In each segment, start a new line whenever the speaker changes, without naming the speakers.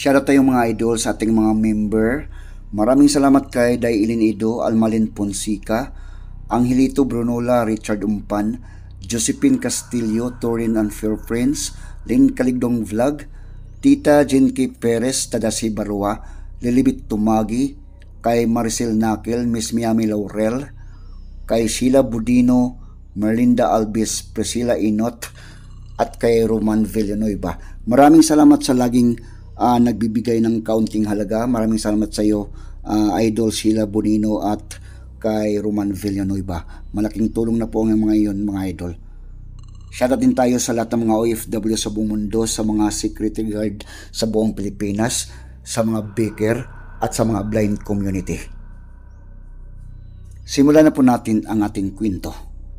Shoutout tayong mga idol sa ating mga member. Maraming salamat kay Dailin Ido, Almalin Ponsica, Angelito Brunola, Richard Umpan, Josephine Castillo, Torin and Fair Friends, Lynn Kaligdong Vlog, Tita Jenky Perez, Tadasi Barua, Lilibit Tumagi, kay Maricel Nakel, Miss Miami Laurel, kay Sheila Budino, Merlinda Albis, Priscilla Inot, at kay Roman Villanueva. Maraming salamat sa laging nagbibigay ng kaunting halaga. Maraming salamat sa iyo, Idol Sheila Bonino at kay Roman Villanueva. Malaking tulong na po ang mga iyon, mga idol. Shoutout din tayo sa lahat ng mga OFW sa buong mundo, sa mga security guard sa buong Pilipinas, sa mga baker at sa mga blind community. Simulan na po natin ang ating kwento.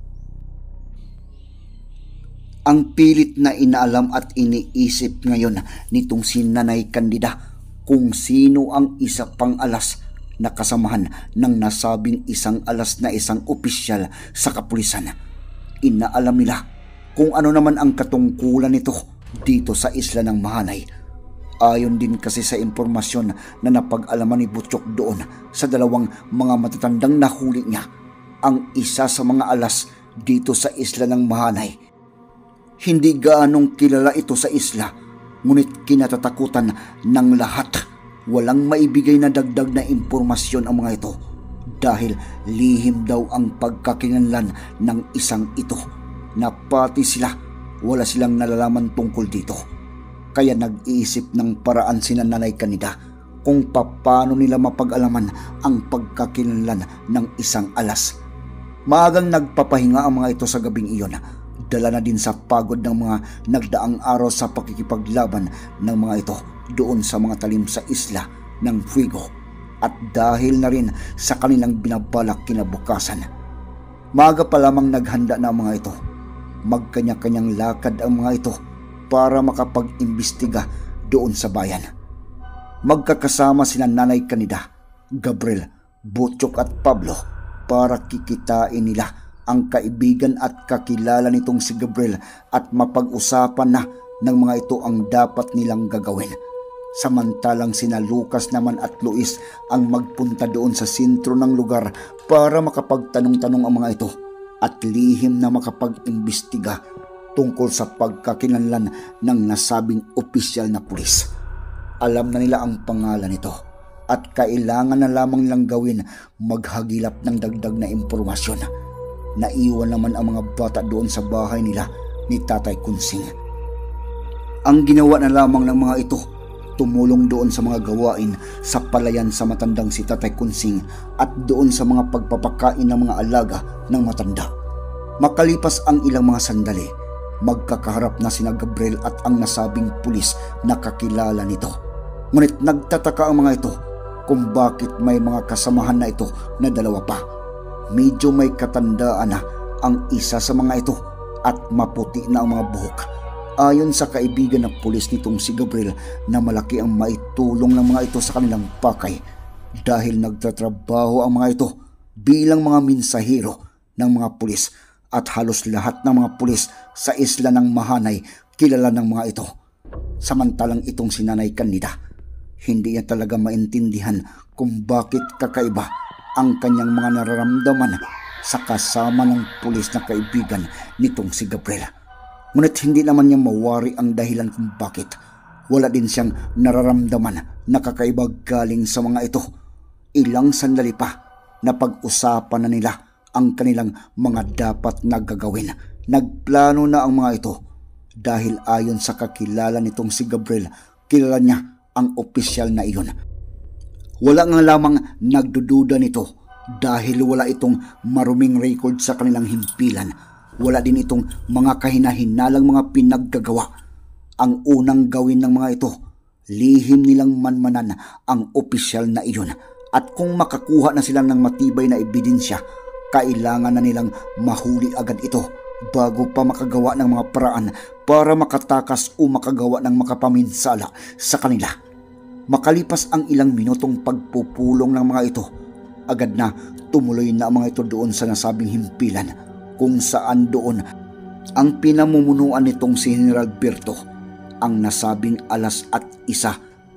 Ang pilit na inaalam at iniisip ngayon nitong si Nanay Candida kung sino ang isa pang alas na kasamahan ng nasabing isang alas na isang opisyal sa kapulisan. Inaalam nila kung ano naman ang katungkulan nito dito sa isla ng Mahanay. Ayon din kasi sa impormasyon na napag-alaman ni Butchok doon sa dalawang mga matatandang nahuli niya, ang isa sa mga alas dito sa isla ng Mahanay. Hindi gaanong kilala ito sa isla, ngunit kinatatakutan ng lahat. Walang maibigay na dagdag na impormasyon ang mga ito dahil lihim daw ang pagkakinlanlan ng isang ito na pati sila wala silang nalalaman tungkol dito. Kaya nag-iisip ng paraan sina Nanay Candida kung paano nila mapag-alaman ang pagkakinlanlan ng isang alas. Maagang nagpapahinga ang mga ito sa gabing iyon. Dala na din sa pagod ng mga nagdaang araw sa pakikipaglaban ng mga ito doon sa mga talim sa isla ng Fuego at dahil na rin sa kanilang binabalak kinabukasan. Maaga pa lamang naghanda na ang mga ito. Magkanya-kanyang lakad ang mga ito para makapag-imbestiga doon sa bayan. Magkakasama sina Nanay Candida, Gabriel, Butchok at Pablo para kikitain nila ang kaibigan at kakilala nitong si Gabriel at mapag-usapan na ng mga ito ang dapat nilang gagawin. Samantalang sina Lucas naman at Luis ang magpunta doon sa sentro ng lugar para makapagtanong-tanong ang mga ito at lihim na makapag-imbestiga tungkol sa pagkakinlanlan ng nasabing opisyal na pulis. Alam na nila ang pangalan nito at kailangan na lamang nilang gawin maghagilap ng dagdag na impormasyon. Naiwan naman ang mga bata doon sa bahay nila ni Tatay Kunsing. Ang ginawa na lamang ng mga ito, tumulong doon sa mga gawain sa palayan sa matandang si Tatay Kunsing at doon sa mga pagpapakain ng mga alaga ng matanda. Makalipas ang ilang mga sandali, magkakaharap na sina Gabriel at ang nasabing pulis na kakilala nito. Ngunit nagtataka ang mga ito kung bakit may mga kasamahan na ito na dalawa pa. Medyo may katandaan na ang isa sa mga ito at maputi na ang mga buhok. Ayon sa kaibigan ng pulis nitong si Gabriel na malaki ang maitulong ng mga ito sa kanilang pakay dahil nagtatrabaho ang mga ito bilang mga mensahero ng mga pulis at halos lahat ng mga pulis sa isla ng Mahanay kilala ng mga ito. Samantalang itong si Nanay Candida, hindi niya talaga maintindihan kung bakit kakaiba ang kanyang mga nararamdaman sa kasama ng pulis na kaibigan nitong si Gabriel. Ngunit hindi naman niya mawari ang dahilan kung bakit. Wala din siyang nararamdaman na kakaiba galing sa mga ito. Ilang sandali pa, napag-usapan na nila ang kanilang mga dapat na gagawin. Nagplano na ang mga ito dahil ayon sa kakilala nitong si Gabriel, kilala niya ang opisyal na iyon. Wala nga lamang nagdududa nito dahil wala itong maruming record sa kanilang himpilan. Wala din itong mga kahinahinalang mga pinaggagawa. Ang unang gawin ng mga ito, lihim nilang manmanan ang opisyal na iyon. At kung makakuha na sila ng matibay na ebidensya, kailangan na nilang mahuli agad ito bago pa makagawa ng mga paraan para makatakas o makagawa ng makapaminsala sa kanila. Makalipas ang ilang minutong pagpupulong ng mga ito, agad na tumuloy na ang mga ito doon sa nasabing himpilan kung saan doon ang pinamumunuan nitong si General Berto, ang nasabing alas at isa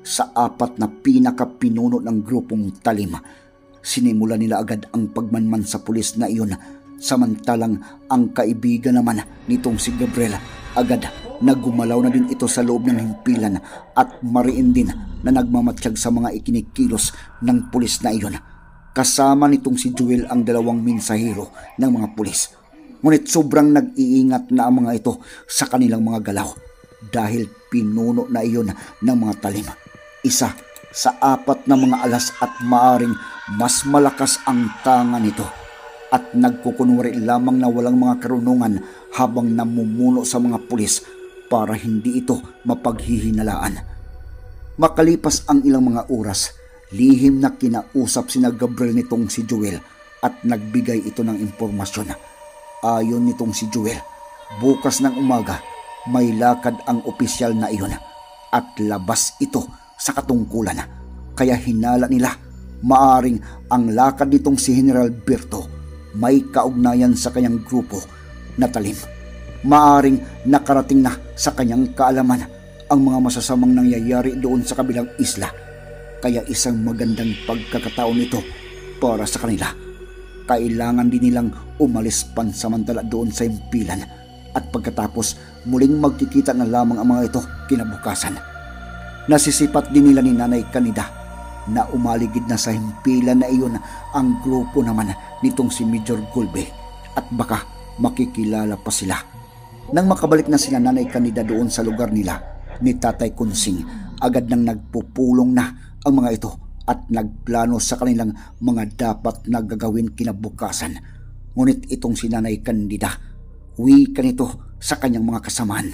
sa 4 na pinakapinuno ng grupong Talim. Sinimula nila agad ang pagmanman sa pulis na iyon, samantalang ang kaibigan naman nitong si Gabriel agad nagumalaw na din ito sa loob ng himpilan at mariin din na nagmamatsyag sa mga ikinikilos ng pulis na iyon. Kasama nitong si Joel ang 2 mensahero ng mga pulis. Ngunit sobrang nag-iingat na ang mga ito sa kanilang mga galaw dahil pinuno na iyon ng mga Talim. Isa sa 4 na mga alas at maaring mas malakas ang tanga nito at nagkukunwari lamang na walang mga karunungan habang namumuno sa mga pulis para hindi ito mapaghihinalaan. Makalipas ang ilang mga oras, lihim na kinausap sina Gabriel nitong si Joel at nagbigay ito ng impormasyon. Ayon nitong si Joel, bukas ng umaga may lakad ang opisyal na iyon at labas ito sa katungkulan. Kaya hinala nila maaring ang lakad nitong si General Berto may kaugnayan sa kanyang grupo na Talim. Maaring nakarating na sa kanyang kaalaman ang mga masasamang nangyayari doon sa kabilang isla. Kaya isang magandang pagkakataon ito para sa kanila. Kailangan din nilang umalis pansamantala doon sa himpilan at pagkatapos muling magkikita na lamang ang mga ito kinabukasan. Nasisipat din nila ni Nanay Candida na umaligid na sa himpilan na iyon ang grupo naman nitong si Major Gulbe at baka makikilala pa sila. Nang makabalik na sila Nanay Candida doon sa lugar nila ni Tatay Kunsing, agad nang nagpupulong na ang mga ito at nagplano sa kanilang mga dapat na gagawin kinabukasan. Ngunit itong si Nanay Candida, wika nito sa kanyang mga kasamaan.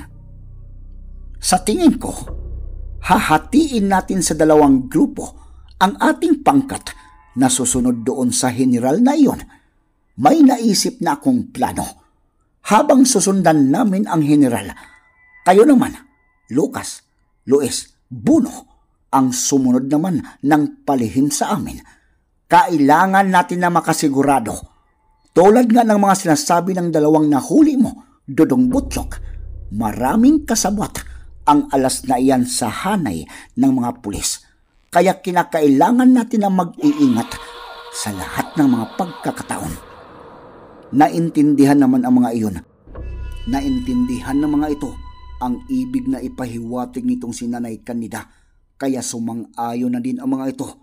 Sa tingin ko, hahatiin natin sa 2 grupo ang ating pangkat na susunod doon sa general na iyon. May naisip na akong plano. Habang susundan namin ang general, kayo naman, Lucas, Luis, Buno, ang sumunod naman ng palihim sa amin. Kailangan natin na makasigurado, tulad nga ng mga sinasabi ng 2 nahuli mo, Dodong Butchok, maraming kasabwat ang alas na iyan sa hanay ng mga pulis. Kaya kinakailangan natin na mag-iingat sa lahat ng mga pagkakataon. Naintindihan naman ang mga iyon. Naintindihan ng mga ito ang ibig na ipahiwatig nitong si Nanay Candida, kaya sumang-ayon na din ang mga ito.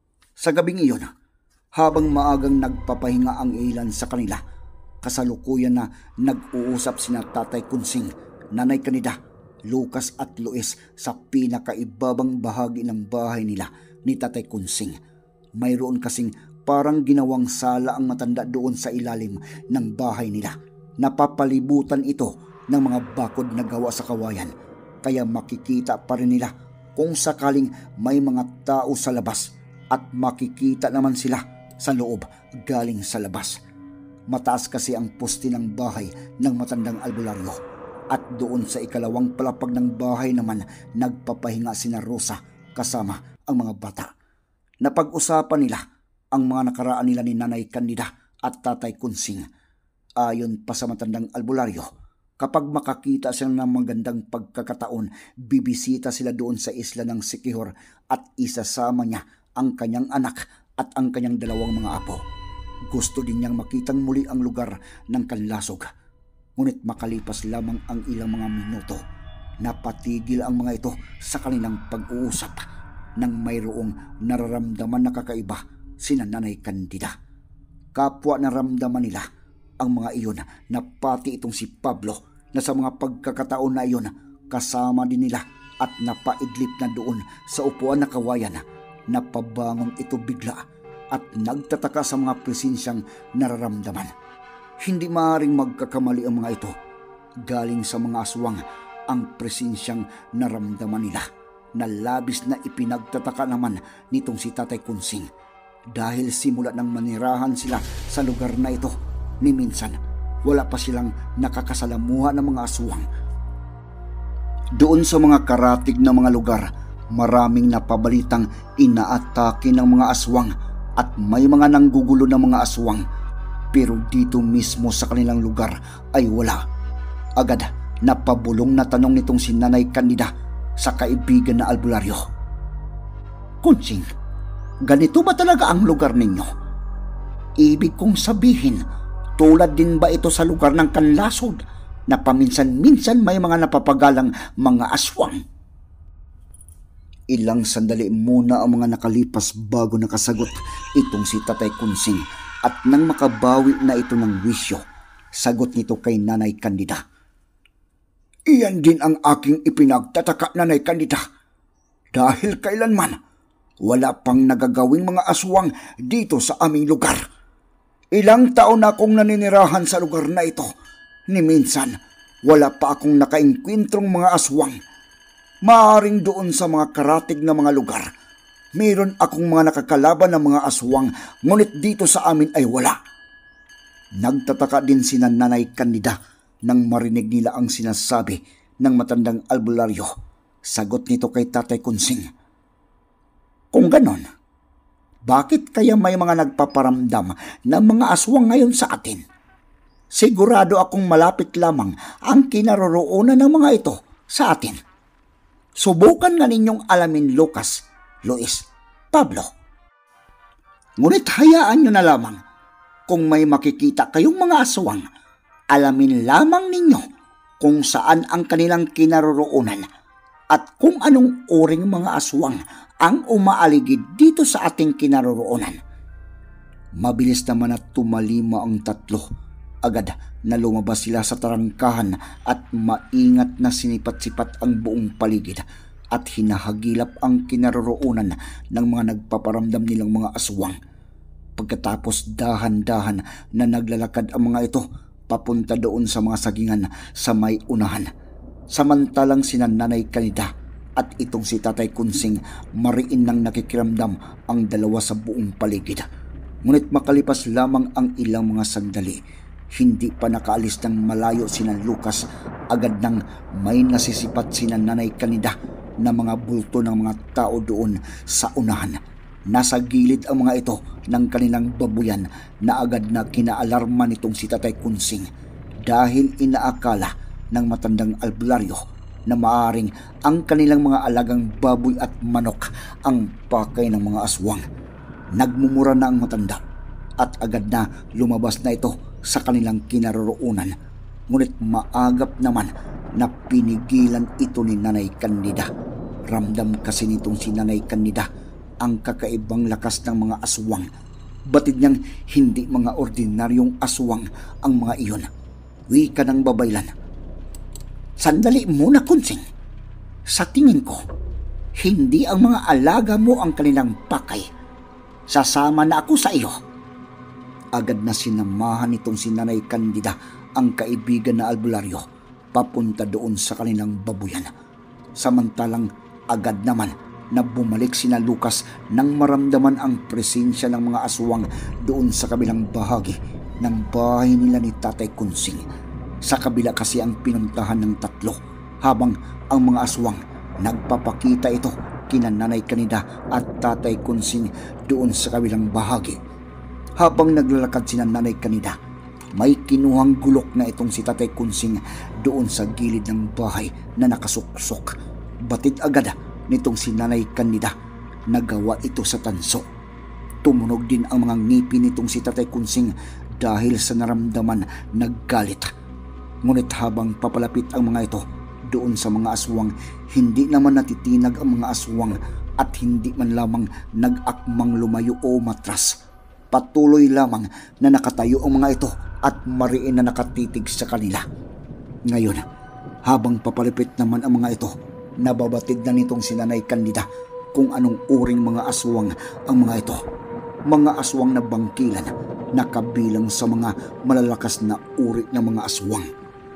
Sa gabing iyon, habang maagang nagpapahinga ang ilan sa kanila, kasalukuyan na nag-uusap sina Tatay Kunsing, Nanay Candida, Lucas at Luis sa pinakaibabang bahagi ng bahay nila ni Tatay Kunsing. Mayroon kasing parang ginawang sala ang matanda doon sa ilalim ng bahay nila. Napapalibutan ito ng mga bakod na gawa sa kawayan, kaya makikita pa rin nila kung sakaling may mga tao sa labas at makikita naman sila sa loob galing sa labas. Mataas kasi ang poste ng bahay ng matandang albularyo at doon sa ikalawang palapag ng bahay naman nagpapahinga sina Rosa kasama ang mga bata. Napag-usapan nila ang mga nakaraan nila ni Nanay Candida at Tatay Kunsing. Ayon pa sa matandang albularyo, kapag makakita sila ng magandang pagkakataon, bibisita sila doon sa isla ng Siquijor at isasama niya ang kanyang anak at ang kanyang 2 mga apo. Gusto din niyang makitang muli ang lugar ng kanlasog. Ngunit makalipas lamang ang ilang mga minuto, napatigil ang mga ito sa kanilang pag-uusap nang mayroong nararamdaman na kakaiba sina Nanay Candida. Kapwa naramdaman nila ang mga iyon na pati itong si Pablo na sa mga pagkakataon na iyon kasama din nila at napaidlip na doon sa upuan na kawayan. Napabangon ito bigla at nagtataka sa mga presensyang nararamdaman. Hindi maaaring magkakamali ang mga ito. Galing sa mga aswang ang presensyang naramdaman nila na labis na ipinagtataka naman nitong si Tatay Kunsing. Dahil simula nang manirahan sila sa lugar na ito, ni minsan wala pa silang nakakasalamuha ng mga aswang. Doon sa mga karatig na mga lugar, maraming napabalitang inaatake ng mga aswang at may mga nanggugulo ng mga aswang. Pero dito mismo sa kanilang lugar ay wala. Agad napabulong na tanong nitong si Nanay Candida sa kaibigan na albularyo. Kunsing, ganito ba talaga ang lugar ninyo? Ibig kong sabihin, tulad din ba ito sa lugar ng Kanlasod na paminsan-minsan may mga napapagalang mga aswang? Ilang sandali muna ang mga nakalipas bago nakasagot itong si Tatay Kunsing, at nang makabawi na ito ng wisyo, sagot nito kay Nanay Candida. Iyan din ang aking ipinagtataka, Nanay Candida. Dahil kailanman, wala pang nagagawing mga aswang dito sa aming lugar. Ilang taon na akong naninirahan sa lugar na ito, ni minsan wala pa akong nakainkwintrong mga aswang. Maaring doon sa mga karatig na mga lugar, mayroon akong mga nakakalaban ng mga aswang, ngunit dito sa amin ay wala. Nagtataka din sina Nanay Candida nang marinig nila ang sinasabi ng matandang albularyo. Sagot nito kay Tatay Kunsing. Kung ganon, bakit kaya may mga nagpaparamdam ng mga aswang ngayon sa atin? Sigurado akong malapit lamang ang kinaroroonan ng mga ito sa atin. Subukan nga ninyong alamin, Lucas, Luis, Pablo. Ngunit hayaan nyo na lamang, kung may makikita kayong mga aswang, alamin lamang ninyo kung saan ang kanilang kinaroroonan at kung anong uring mga aswang ang umaaligid dito sa ating kinaroroonan. Mabilis naman at tumalima ang tatlo. Agad na lumabas sila sa tarangkahan at maingat na sinipat-sipat ang buong paligid at hinahagilap ang kinaroroonan ng mga nagpaparamdam nilang mga aswang. Pagkatapos dahan-dahan na naglalakad ang mga ito papunta doon sa mga sagingan sa may unahan. Samantalang sina Nanay Candida at itong si Tatay Kunsing mariin nang nakikiramdam ang dalawa sa buong paligid. Ngunit makalipas lamang ang ilang mga sandali, hindi pa nakaalis ng malayo sina Lucas, agad nang may nasisipat sina Nanay Candida na mga bulto ng mga tao doon sa unahan. Nasa gilid ang mga ito ng kanilang babuyan na agad na kinaalarma nitong si Tatay Kunsing dahil inaakala ng matandang albularyo na maaring ang kanilang mga alagang baboy at manok ang pakay ng mga aswang. Nagmumura na ang matanda at agad na lumabas na ito sa kanilang kinaroroonan. Ngunit maagap naman na pinigilan ito ni Nanay Candida. Ramdam kasi nitong si Nanay Candida ang kakaibang lakas ng mga aswang. Batid niyang hindi mga ordinaryong aswang ang mga iyon. Wika ng babaylan. Sandali muna, Kunsing. Sa tingin ko, hindi ang mga alaga mo ang kanilang pakay. Sasama na ako sa iyo. Agad na sinamahan nitong si Nanay Candida ang kaibigan na albularyo papunta doon sa kanilang babuyan. Samantalang agad naman na bumalik sina Lucas nang maramdaman ang presensya ng mga aswang doon sa kabilang bahagi ng bahay nila ni Tatay Kunsing. Sa kabila kasi ang pinuntahan ng tatlo, habang ang mga aswang nagpapakita ito kina Nanay Candida at Tatay Kunsing doon sa kabilang bahagi. Habang naglalakad sina Nanay Candida, may kinuhang gulok na itong si Tatay Kunsing doon sa gilid ng bahay na nakasuksok. Batid agad nitong si Nanay Candida, nagawa ito sa tanso. Tumunog din ang mga ngipin nitong si Tatay Kunsing dahil sa naramdaman naggalit. Ngunit habang papalapit ang mga ito doon sa mga aswang, hindi naman natitinag ang mga aswang at hindi man lamang nag-akmang lumayo o matras. Patuloy lamang na nakatayo ang mga ito at mariin na nakatitig sa kanila. Ngayon, habang papalapit naman ang mga ito, nababatid na nitong si Nanay Candida kung anong uring mga aswang ang mga ito. Mga aswang na bangkilan na kabilang sa mga malalakas na uri ng mga aswang.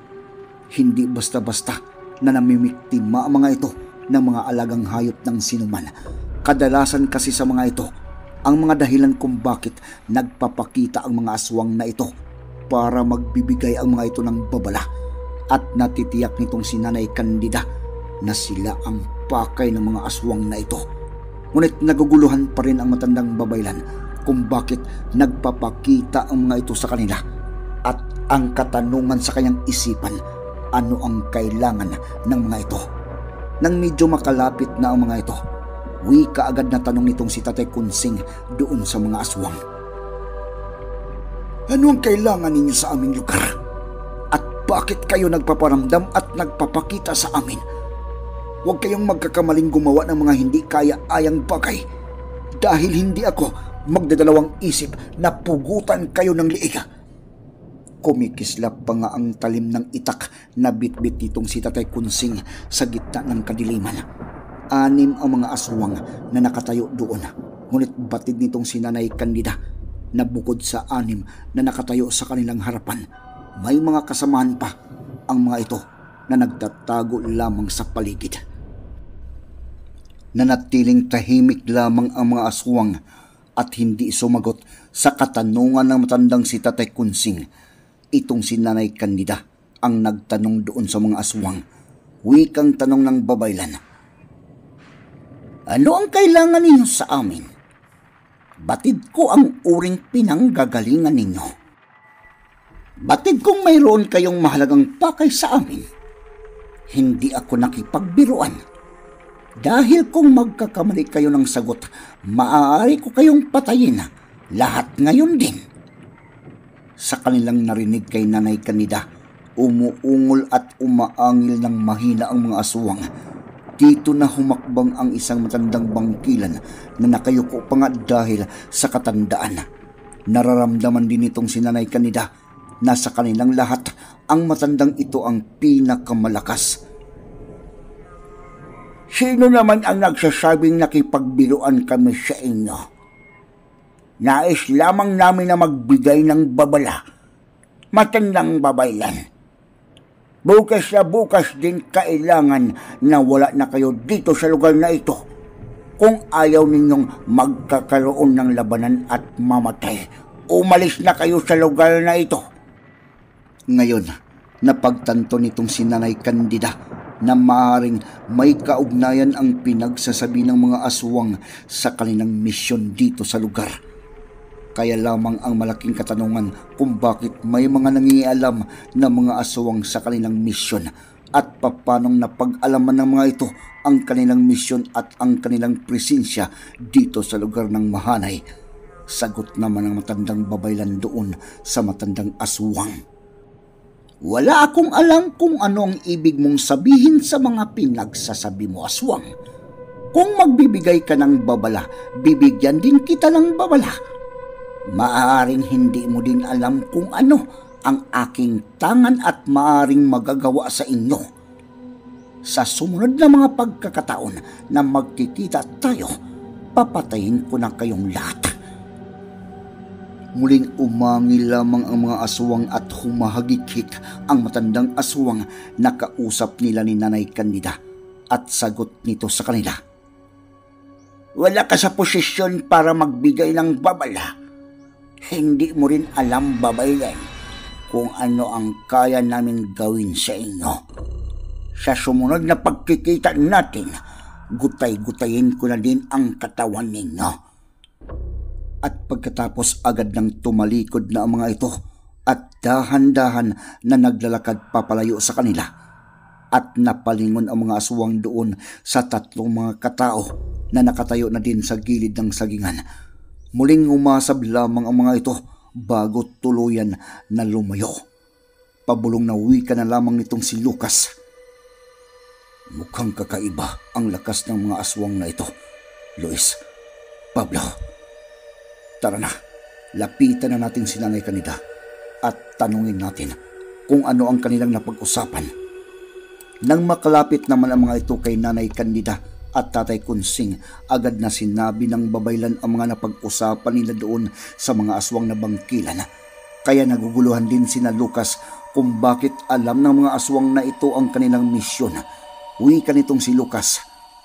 Hindi basta-basta na namimiktima ang mga ito ng mga alagang hayop ng sinuman. Kadalasan kasi sa mga ito ang mga dahilan kung bakit nagpapakita ang mga aswang na ito para magbibigay ang mga ito ng babala, at natitiyak nitong si Nanay Candida na sila ang pakay ng mga aswang na ito. Ngunit naguguluhan pa rin ang matandang babaylan kung bakit nagpapakita ang mga ito sa kanila, at ang katanungan sa kanyang isipan, ano ang kailangan ng mga ito. Nang medyo makalapit na ang mga ito, Wika agad na tanong nitong si Tatay Kunsing doon sa mga aswang. Ano ang kailangan ninyo sa aming lugar? At bakit kayo nagpaparamdam at nagpapakita sa amin? Huwag kayong magkakamaling gumawa ng mga hindi kaya-ayang bagay dahil hindi ako magdadalawang isip na pugutan kayo ng liiga. Kumikislap pa nga ang talim ng itak na bitbit nitong si Tatay Kunsing sa gitna ng kadiliman. 6 ang mga aswang na nakatayo doon, ngunit batid nitong si Nanay Candida na bukod sa 6 na nakatayo sa kanilang harapan, may mga kasamahan pa ang mga ito na nagtatago lamang sa paligid. Nanatiling tahimik lamang ang mga aswang at hindi sumagot sa katanungan ng matandang si Tatay Kunsing. Itong si Nanay Candida ang nagtanong doon sa mga aswang. Wikang tanong ng babaylan. Ano ang kailangan ninyo sa amin? Batid ko ang uring pinanggagalingan ninyo. Batid kong mayroon kayong mahalagang pakay sa amin. Hindi ako nakipagbiruan. Dahil kung magkakamali kayo ng sagot, maaari ko kayong patayin lahat ngayon din. Sa kanilang narinig kay Nanay Candida, umuungol at umaangil ng mahina ang mga aswang. Dito na humakbang ang isang matandang bangkilan na nakayuko pa nga dahil sa katandaan. Nararamdaman din itong si Nanay Candida na sa kanilang lahat ang matandang ito ang pinakamalakas. Sino naman ang nagsasabing nakipagbiruan kami sa inyo? Nais lamang namin na magbigay ng babala. Matandang babaylan. Bukas na bukas din kailangan na wala na kayo dito sa lugar na ito kung ayaw ninyong magkakaroon ng labanan at mamatay. Umalis na kayo sa lugar na ito. Ngayon, napagtanto nitong si Nanay Candida na maaaring may kaugnayan ang pinagsasabi ng mga aswang sa kanilang misyon dito sa lugar. Kaya lamang ang malaking katanungan kung bakit may mga nangingialam na mga aswang sa kanilang misyon at papanong napag-alaman ng mga ito ang kanilang misyon at ang kanilang presensya dito sa lugar ng Mahanay. Sagot naman ng matandang babaylan doon sa matandang aswang. Wala akong alam kung ano ang ibig mong sabihin sa mga pinagsasabi mo, aswang. Kung magbibigay ka ng babala, bibigyan din kita ng babala. Maaaring hindi mo din alam kung ano ang aking tangan at maaaring magagawa sa inyo. Sa sumunod na mga pagkakataon na magkikita tayo, papatayin ko na kayong lahat. Muling umangil lamang ang mga aswang at humahagikik ang matandang aswang na kausap nila ni Nanay Candida at sagot nito sa kanila. Wala ka sa posisyon para magbigay ng babala. Hindi mo rin alam, babaylan, kung ano ang kaya namin gawin sa inyo. Sa sumunod na pagkikita natin, gutay-gutayin ko na din ang katawan ninyo. At pagkatapos agad nang tumalikod na ang mga ito at dahan-dahan na naglalakad papalayo sa kanila. At napalingon ang mga aswang doon sa 3 mga katao na nakatayo na din sa gilid ng sagingan. Muling umasab lamang ang mga ito bago tuluyan na lumayo. Pabulong na wika na lamang nitong si Lucas. Mukhang kakaiba ang lakas ng mga aswang na ito, Luis, Pablo. Tara na, lapitan na natin si Nanay Candida at tanungin natin kung ano ang kanilang napag-usapan. Nang makalapit naman ang mga ito kay Nanay Candida at Tatay Kunsing, agad na sinabi ng babaylan ang mga napag-usapan nila doon sa mga aswang na bangkilan. Kaya naguguluhan din sina Lucas kung bakit alam ng mga aswang na ito ang kanilang misyon. Wika nitong si Lucas.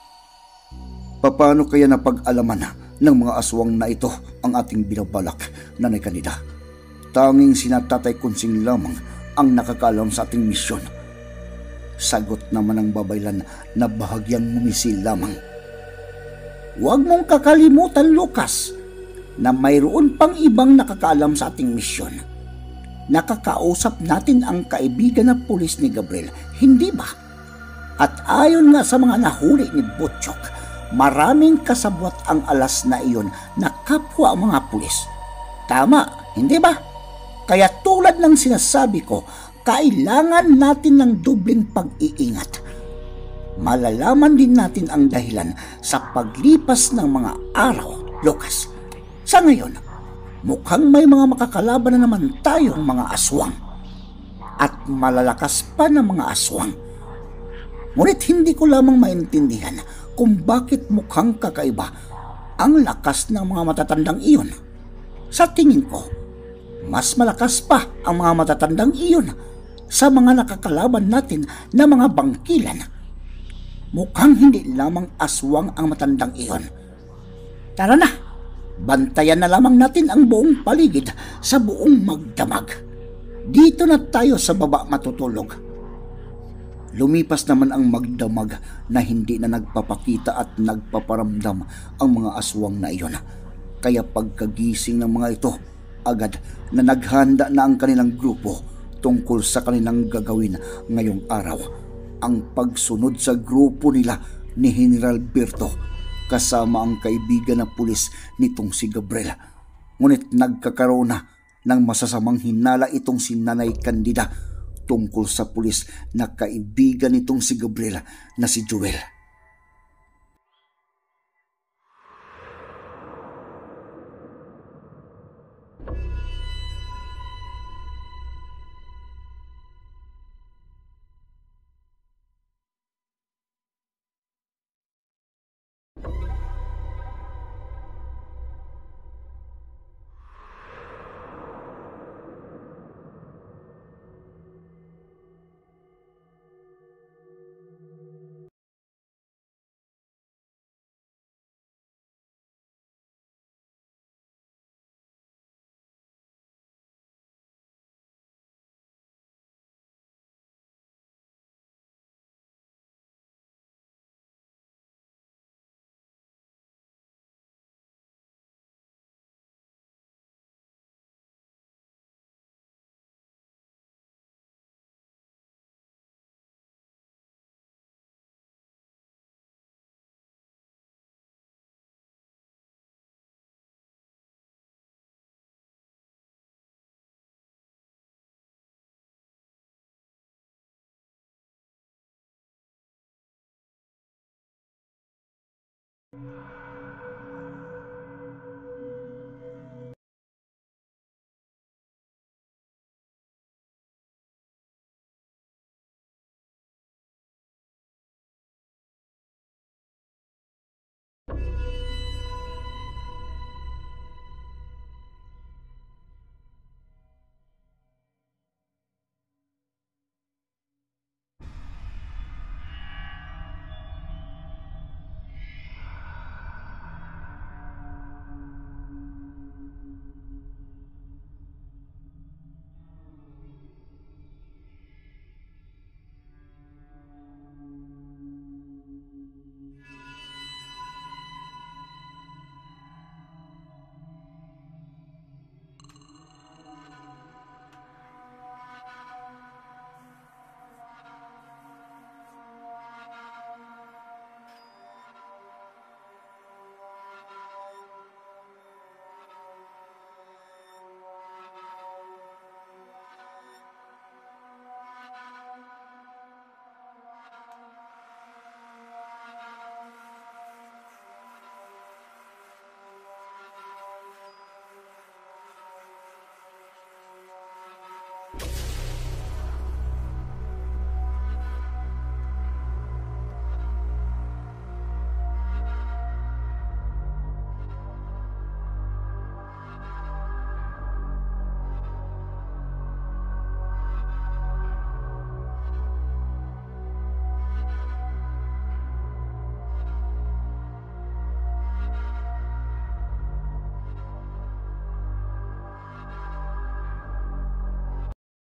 Paano kaya napag-alaman ng mga aswang na ito ang ating binabalak, Nanay Candida? Tanging sina Tatay Kunsing lamang ang nakakaalam sa ating misyon. Sagot naman ng babaylan na bahagyang mumisil lamang. Huwag mong kakalimutan, Lucas, na mayroon pang ibang nakakaalam sa ating misyon. Nakakausap natin ang kaibigan na pulis ni Gabriel, hindi ba? At ayon nga sa mga nahuli ni Butchok, maraming kasabwat ang alas na iyon na kapwa mga pulis. Tama, hindi ba? Kaya tulad ng sinasabi ko, kailangan natin ng dobleng pag-iingat. Malalaman din natin ang dahilan sa paglipas ng mga araw, Lucas. Sa ngayon, mukhang may mga makakalaban na naman tayong mga aswang. At malalakas pa ng mga aswang. Ngunit hindi ko lamang maintindihan kung bakit mukhang kakaiba ang lakas ng mga matatandang iyon. Sa tingin ko, mas malakas pa ang mga matatandang iyon sa mga nakakalaban natin na mga bangkilan. Mukhang hindi lamang aswang ang matandang iyon. Tara na, bantayan na lamang natin ang buong paligid sa buong magdamag. Dito na tayo sa baba matutulog. Lumipas naman ang magdamag na hindi na nagpapakita at nagpaparamdam ang mga aswang na iyon. Kaya pagkagising ng mga ito, agad na naghanda na ang kanilang grupo tungkol sa kanilang gagawin ngayong araw. Ang pagsunod sa grupo nila ni General Berto kasama ang kaibigan na pulis nitong si Gabriel. Ngunit nagkakaroon na ng masasamang hinala itong si Nanay Candida tungkol sa pulis na kaibigan nitong si Gabriel na si Joel.